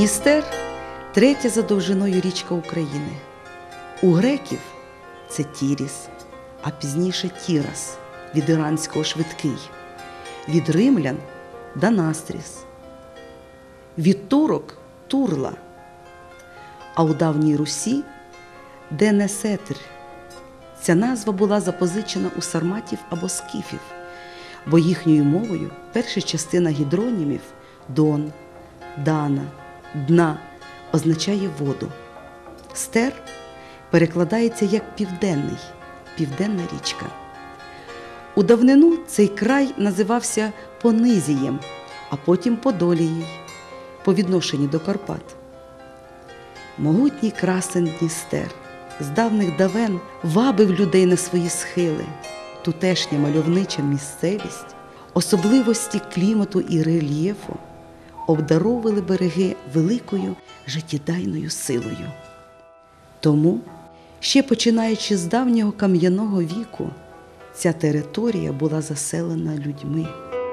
Дністер – третя за довжиною річка України. У греків це Тіріс, а пізніше Тірас, від іранського швидкий, від римлян – Данастріс, від турок – Турла, а у давній Русі – Денесетр. Ця назва була запозичена у сарматів або скіфів, бо їхньою мовою перша частина гідронімів – Дон, Дана, Дна означає воду. Стер перекладається як південний, південна річка. У давнину цей край називався Понизієм, а потім Подолією, по відношенню до Карпат. Могутній красен Дністер з давних давен вабив людей на свої схили. Тутешня мальовнича місцевість, особливості клімату і рельєфу обдаровували береги великою життєдайною силою. Тому, ще починаючи з давнього кам'яного віку, ця територія була заселена людьми.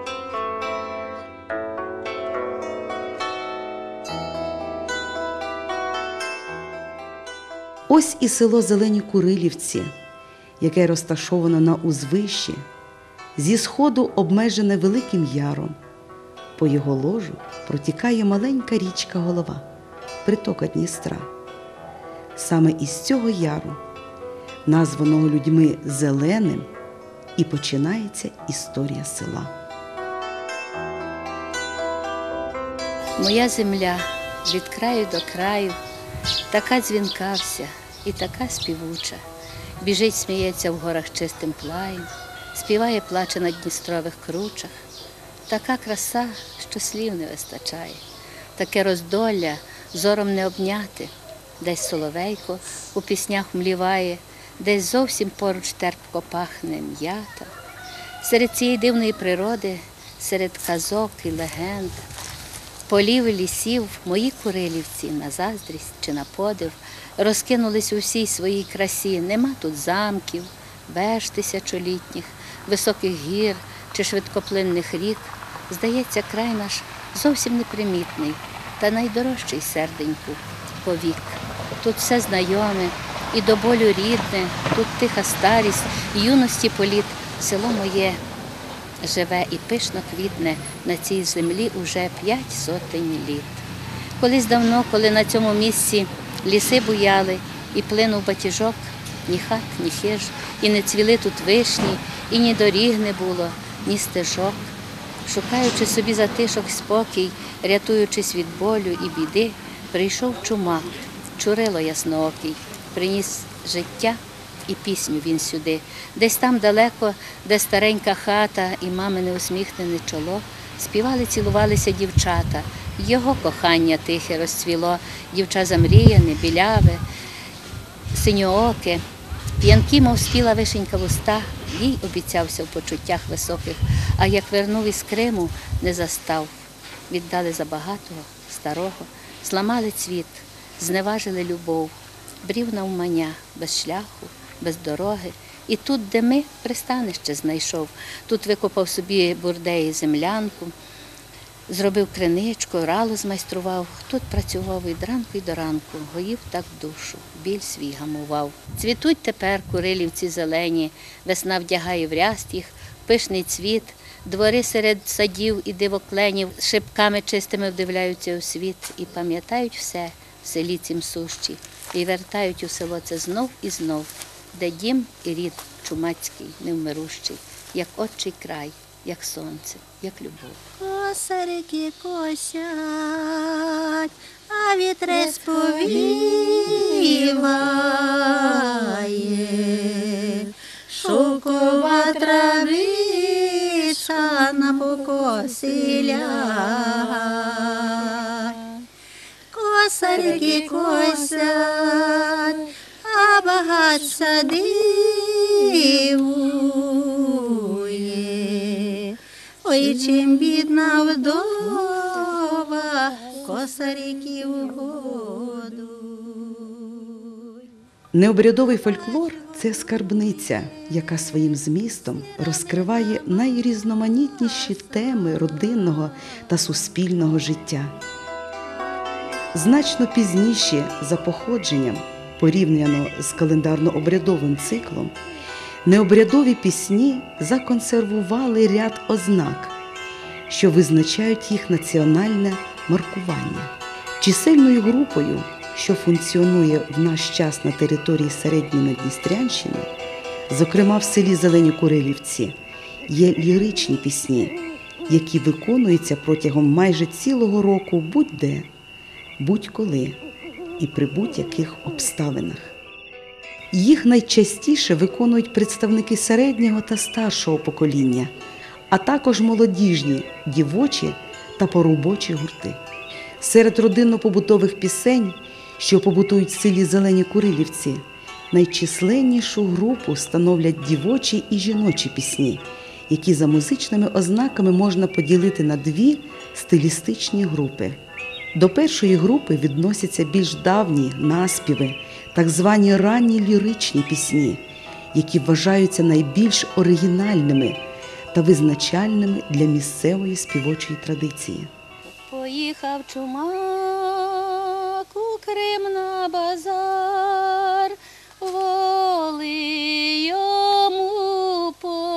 Ось і село Зелені Курилівці, яке розташоване на узвищі, зі сходу обмежене Великим Яром. По його ложу протікає маленька річка Голова, притока Дністра. Саме із цього яру, названого людьми Зеленим, і починається історія села. Моя земля від краю до краю, така дзвінка вся і така співуча. Біжить, сміється в горах чистим плаєм, співає, плаче на дністрових кручах. Така краса, що слів не вистачає, таке роздолля зором не обняти. Десь соловейко у піснях мліває, десь зовсім поруч терпко пахне м'ята. Серед цієї дивної природи, серед казок і легенд, полів і лісів мої Курилівці на заздрість чи на подив розкинулись у всій своїй красі. Нема тут замків, веж тисячолітніх, високих гір чи швидкоплинних рік. Здається, край наш зовсім непримітний та найдорожчий серденьку повік. Тут все знайоме і до болю рідне, тут тиха старість, юності політ. Село моє живе і пишно квітне на цій землі уже 5 сотень літ. Колись давно, коли на цьому місці ліси буяли і плинув батіжок, ні хат, ні хиж, і не цвіли тут вишні, і ні доріг не було, ні стежок. Шукаючи собі затишок, спокій, рятуючись від болю і біди, прийшов чумак, Чурило Ясноокий, приніс життя і пісню він сюди. Десь там далеко, де старенька хата і мамине усміхнене чоло, співали, цілувалися дівчата. Його кохання тихе розцвіло, дівча замріяне, біляве, синьооке, п'янкі, мов спіла вишенька вуста, їй обіцявся в почуттях високих, а як вернув із Криму, не застав. Віддали забагатого, старого, зламали цвіт, зневажили любов, брів навмання, без шляху, без дороги. І тут, де ми, пристанище знайшов, тут викопав собі бурдеї землянку, зробив криничку, рало змайстрував, тут працював від ранку й до ранку, гоїв так душу, біль свій гамував. Цвітуть тепер Курилівці зелені, весна вдягає в ряст їх, пишний цвіт, двори серед садів і дивокленів шибками чистими вдивляються у світ і пам'ятають все в селі цім сущі, і вертають у село це знов і знов, де дім і рід чумацький, невмирущий, як отчий край, як сонце, як любов. Косарики косять, а вітер сповіває, шовкова травиця на покосі ляг. Косарики косять, а багач садивує. Ой, чим бідна вдова, косариків годуй. Необрядовий фольклор – це скарбниця, яка своїм змістом розкриває найрізноманітніші теми родинного та суспільного життя. Значно пізніше за походженням, порівняно з календарно-обрядовим циклом, необрядові пісні законсервували ряд ознак, що визначають їх національне маркування. Чисельною групою, що функціонує в наш час на території Середньої Надністрянщини, зокрема в селі Зелені Курилівці, є ліричні пісні, які виконуються протягом майже цілого року будь-де, будь-коли і при будь-яких обставинах. Їх найчастіше виконують представники середнього та старшого покоління, а також молодіжні, дівочі та поробочі гурти. Серед родинно-побутових пісень, що побутують в селі Зелені Курилівці, найчисленнішу групу становлять дівочі і жіночі пісні, які за музичними ознаками можна поділити на дві стилістичні групи. До першої групи відносяться більш давні наспіви, так звані ранні ліричні пісні, які вважаються найбільш оригінальними та визначальними для місцевої співочої традиції. Поїхав чумак у Крим на базар, воли йому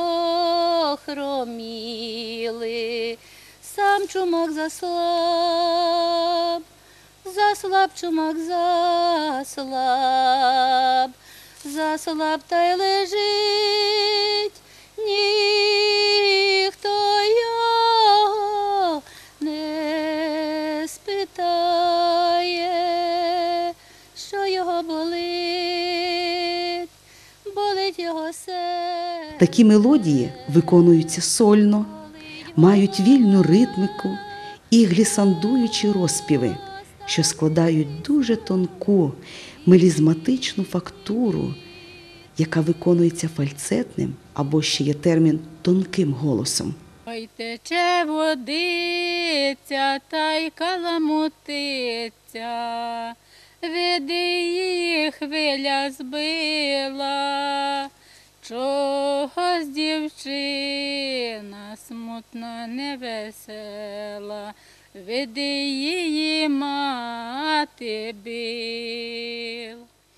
похроміли. Сам чумак заслаб, заслаб чумак, заслаб та й лежить, ніхто його не спитає, що його болить, болить його серце. Такі мелодії виконуються сольно, мають вільну ритміку і глісандуючі розспіви, що складають дуже тонку, мелізматичну фактуру, яка виконується фальцетним або ще є термін тонким голосом. Ой, тече водиця, та й каламутиця, веди її хвиля збила, чогось дівчина смутна, невесела, веди її мати бил.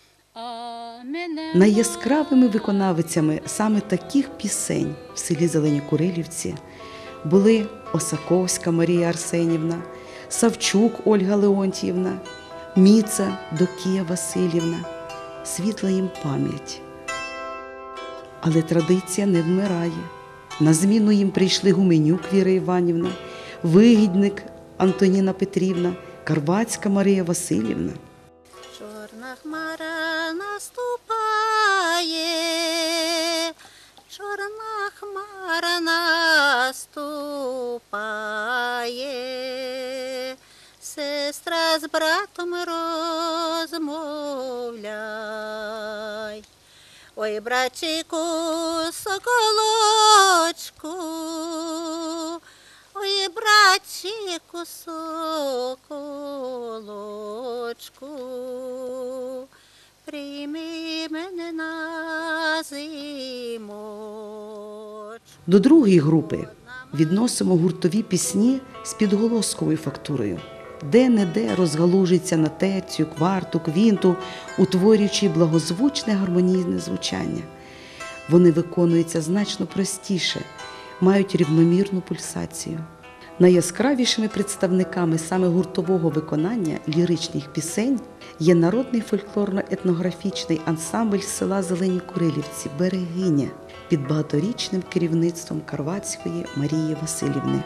Найяскравими виконавицями саме таких пісень в селі Зелені Курилівці були Осаковська Марія Арсенівна, Савчук Ольга Леонтіївна, Міца Докія Василівна. Світла їм пам'ять. Але традиція не вмирає. На зміну їм прийшли Гуменюк Віра Іванівна, Вигідник Антоніна Петрівна, Карвацька Марія Василівна. Чорна хмара наступає, чорна хмара наступає, сестра з братом розмовляй. Ой, братчику, соколочку, ой, братчику, соколочку, прийми мене на зимочку. До другої групи відносимо гуртові пісні з підголосковою фактурою, де-не-де розгалужиться на терцію, кварту, квінту, утворюючи благозвучне гармонійне звучання. Вони виконуються значно простіше, мають рівномірну пульсацію. Найяскравішими представниками саме гуртового виконання ліричних пісень є народний фольклорно-етнографічний ансамбль села Зелені Курилівці «Берегиня» під багаторічним керівництвом Карвацької Марії Василівни.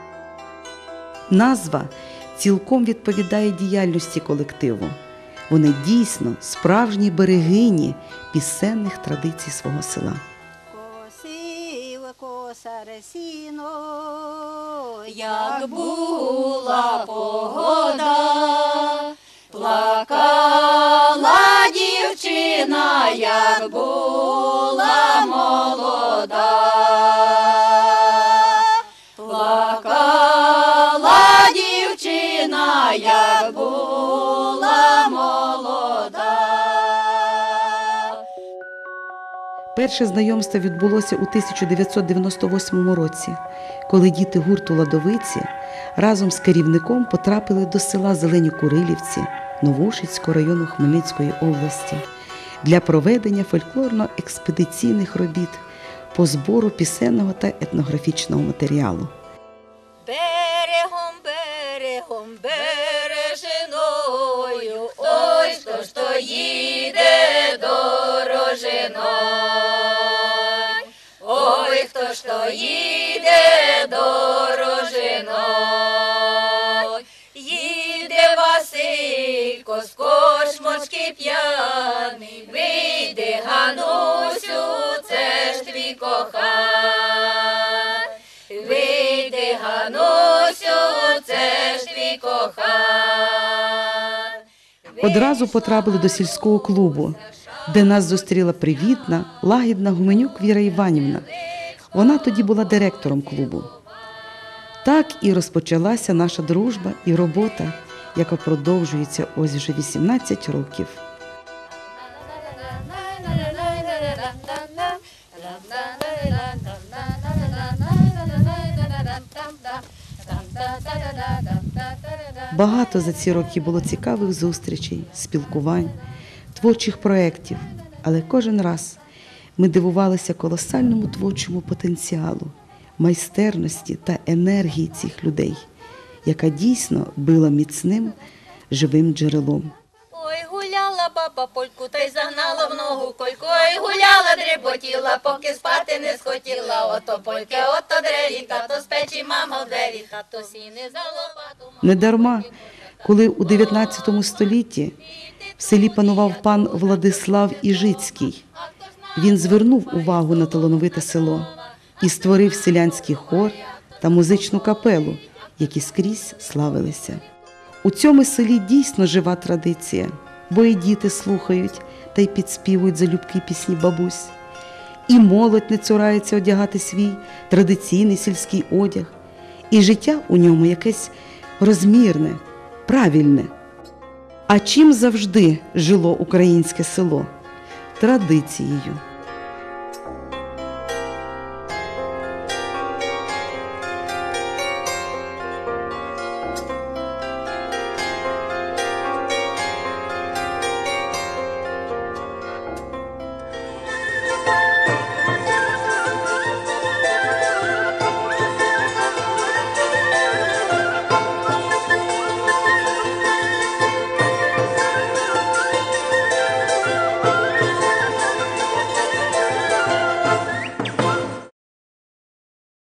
Назва цілком відповідає діяльності колективу. Вони дійсно справжні берегині пісенних традицій свого села. Косив косар сіно, Як була погода, плакала дівчина, як була молода. Плакала дівчина, як була молода. Перше знайомство відбулося у 1998 році, коли діти гурту «Ладовиці» разом з керівником потрапили до села Зелені Курилівці Новошицького району Хмельницької області для проведення фольклорно-експедиційних робіт по збору пісенного та етнографічного матеріалу. Берегом, берегом, бережиною, ой, хто ж то їде дорожиною, ой, хто ж то їде дорожиною, їде Василько з кошмочки п'яний, вийди, Ганусю, це ж твій коханий. Вийди, Ганусю, це ж твій коханий. Одразу потрапили до сільського клубу, де нас зустріла привітна, лагідна Гуменюк Віра Іванівна. Вона тоді була директором клубу. Так і розпочалася наша дружба і робота, яка продовжується ось вже 18 років. Багато за ці роки було цікавих зустрічей, спілкувань, творчих проєктів, але кожен раз ми дивувалися колосальному творчому потенціалу, майстерності та енергії цих людей, яка дійсно била міцним, живим джерелом. Ой, гуляла баба польку, та й загнала в ногу кольку. Ой, гуляла, дріботіла, поки спати не схотіла. Ото польки, ото дрелі, тато з печі, мама в двері, тато сіни за лопату. Недарма, коли у 19 столітті в селі панував пан Владислав Іжицький, він звернув увагу на талановите село і створив селянський хор та музичну капелу, які скрізь славилися. У цьому селі дійсно жива традиція, бо і діти слухають та й підспівують залюбки пісні бабусь. І молодь не цурається одягати свій традиційний сільський одяг, і життя у ньому якесь розмірне, правильне. А чим завжди жило українське село? Традицією.